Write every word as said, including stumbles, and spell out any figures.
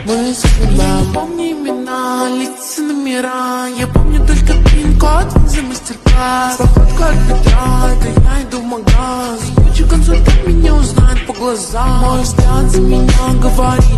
Мы судьба. Помни имена, лица, номера. Я помню только пин-код за мастер-класс. Походка от бедра, это я иду в магаз. Ключи консультант меня узнает по глазам. Мой взгляд за меня говорит.